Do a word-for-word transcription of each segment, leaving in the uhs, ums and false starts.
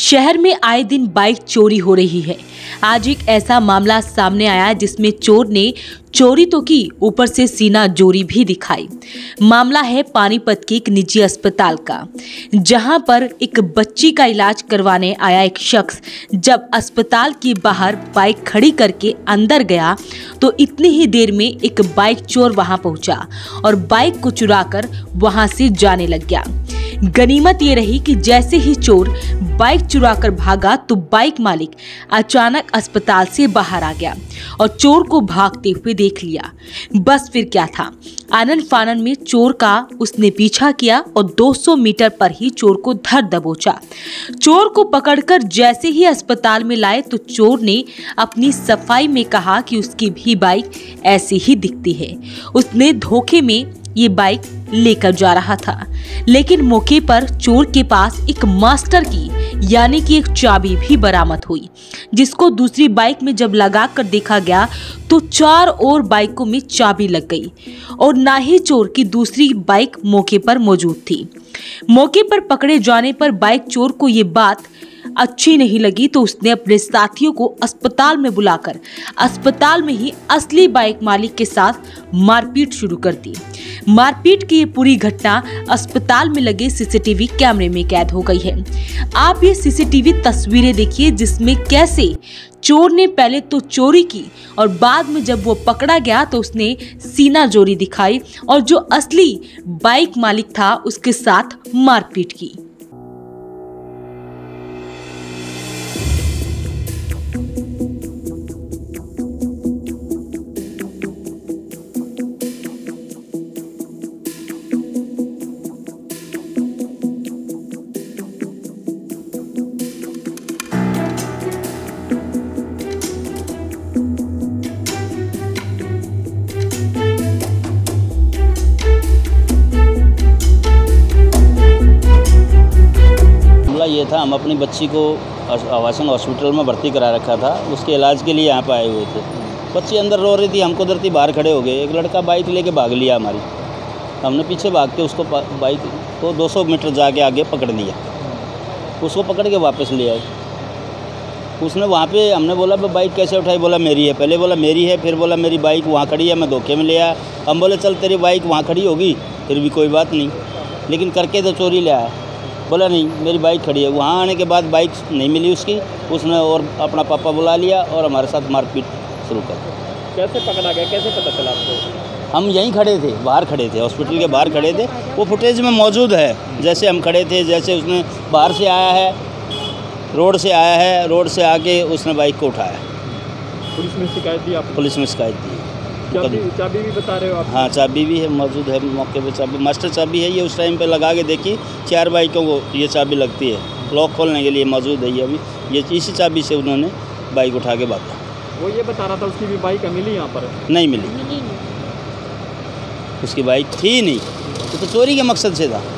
शहर में आए दिन बाइक चोरी हो रही है। आज एक ऐसा मामला सामने आया जिसमें चोर ने चोरी तो की, ऊपर से सीना चोरी भी दिखाई। मामला है पानीपत के एक निजी अस्पताल का, जहां पर एक बच्ची का इलाज करवाने आया एक शख्स जब अस्पताल के बाहर बाइक खड़ी करके अंदर गया तो इतनी ही देर में एक बाइक चोर वहां पहुंचा और बाइक को चुराकर वहां से जाने लग गया। गनीमत ये रही कि जैसे ही चोर बाइक चुराकर भागा तो बाइक मालिक अचानक अस्पताल से बाहर आ गया और चोर को भागते हुए देख लिया। बस फिर क्या था, आनन फानन में चोर का उसने पीछा किया और दो सौ मीटर पर ही चोर को धर दबोचा। चोर को पकड़कर जैसे ही अस्पताल में लाए तो चोर ने अपनी सफाई में कहा कि उसकी भी बाइक ऐसी ही दिखती है। उसने धोखे में ये बाइक लेकर जा रहा था, लेकिन मौके पर चोर के पास एक मास्टर की यानी कि एक चाबी भी बरामद हुई, जिसको दूसरी बाइक में जब लगा कर देखा गया तो चार और बाइकों में चाबी लग गई और ना ही चोर की दूसरी बाइक मौके पर मौजूद थी। मौके पर पकड़े जाने पर बाइक चोर को ये बात अच्छी नहीं लगी तो उसने अपने साथियों को अस्पताल में बुलाकर अस्पताल में ही असली बाइक मालिक के साथ मारपीट शुरू कर दी। मारपीट की ये पूरी घटना अस्पताल में लगे सीसीटीवी कैमरे में कैद हो गई है। आप ये सीसीटीवी तस्वीरें देखिए जिसमें कैसे चोर ने पहले तो चोरी की और बाद में जब वो पकड़ा गया तो उसने सीना चोरी दिखाई और जो असली बाइक मालिक था उसके साथ मारपीट की। ये था, हम अपनी बच्ची को आवासन हॉस्पिटल में भर्ती करा रखा था, उसके इलाज के लिए यहाँ पे आए हुए थे। बच्ची अंदर रो रही थी, हमको डरती बाहर खड़े हो गए। एक लड़का बाइक लेके भाग लिया हमारी, हमने पीछे भाग के उसको बाइक को दो सौ मीटर जाके आगे पकड़ लिया। उसको पकड़ के वापस ले आए। उसने वहाँ पे हमने बोला बाइक कैसे उठाई, बोला मेरी है। पहले बोला मेरी है, फिर बोला मेरी बाइक वहाँ खड़ी है, मैं धोखे में ले आया। हम बोले चल तेरी बाइक वहाँ खड़ी होगी, फिर भी कोई बात नहीं, लेकिन करके तो चोरी ले आया। बोला नहीं मेरी बाइक खड़ी है। वहाँ आने के बाद बाइक नहीं मिली उसकी, उसने और अपना पापा बुला लिया और हमारे साथ मारपीट शुरू कर दी। कैसे पकड़ा गया, कैसे पता चला आपको? हम यहीं खड़े थे, बाहर खड़े थे, हॉस्पिटल के बाहर खड़े थे। वो फुटेज में मौजूद है, जैसे हम खड़े थे, जैसे उसने बाहर से आया है, रोड से आया है, रोड से आके उसने बाइक को उठाया। पुलिस में शिकायत दी आपने? पुलिस में शिकायत दी। चाबी चाबी भी बता रहे हो आप? हाँ चाबी भी है, मौजूद है मौके पे। चाबी मास्टर चाबी है, ये उस टाइम पे लगा के देखी, चार बाइकों को ये चाबी लगती है, लॉक खोलने के लिए मौजूद है ये। अभी ये इसी चाबी से उन्होंने बाइक उठा के भागा। वो ये बता रहा था उसकी भी बाइक मिली यहाँ पर? नहीं मिली, उसकी बाइक थी नहीं, तो, तो चोरी के मकसद से था।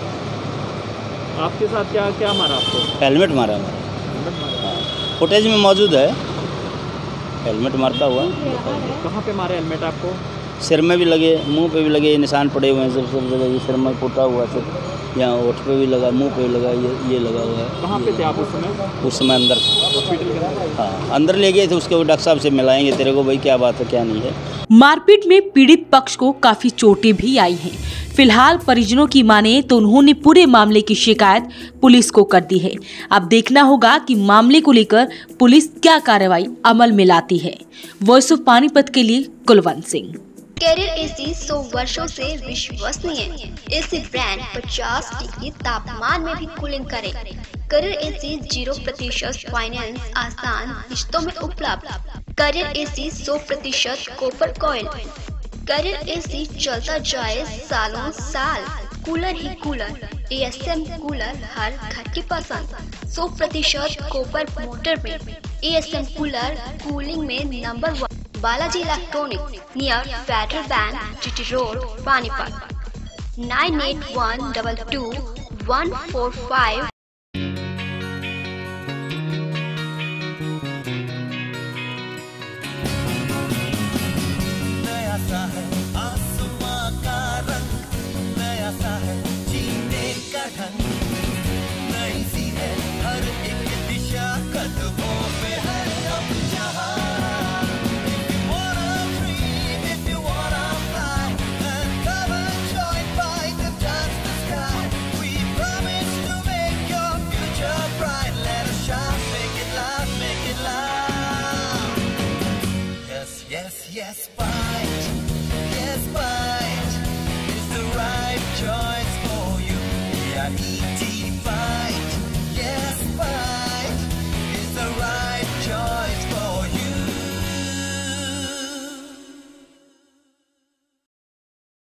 आपके साथ क्या क्या मारा आपको? हेलमेट मारा हमारा, फुटेज में मौजूद है, हेलमेट मारता हुआ। कहाँ पे मारे हेलमेट आपको? सिर में भी लगे, मुंह पे भी लगे, ये निशान पड़े हुए हैं सब सब जगह। ये सिर में फूटा हुआ सब, यहाँ होठ पे भी लगा, मुंह पे भी लगा, ये ये लगा हुआ है। कहाँ पे थे आप उस समय? उस समय अंदर, हॉस्पिटल के अंदर? हाँ अंदर ले गए थे उसके, वो डॉक्टर साहब से मिलाएंगे तेरे को भाई क्या बात है क्या नहीं है। मारपीट में पीड़ित पक्ष को काफी चोटें भी आई हैं। फिलहाल परिजनों की माने तो उन्होंने पूरे मामले की शिकायत पुलिस को कर दी है। अब देखना होगा कि मामले को लेकर पुलिस क्या कार्रवाई अमल में लाती है। वॉइस ऑफ पानीपत के लिए कुलवंत सिंह। कैरियर एसी सौ वर्षों से विश्वसनीय एसी ब्रांड पचास डिग्री तापमान में भी कूलिंग करे। कैरियर एसी जीरो प्रतिशत फाइनेंस आसान किश्तों में उपलब्ध। कैरियर एसी सौ प्रतिशत कॉपर कॉइल। कैरियर एसी चलता जाए सालों साल। कूलर ही कूलर, एएसएम कूलर हर घर की पसंद। सौ प्रतिशत कॉपर मोटर में एएसएम कूलर कूलिंग में number one. Balaji electronic near Federal Bank, GT road, Panipat. Nine eight one double two one four five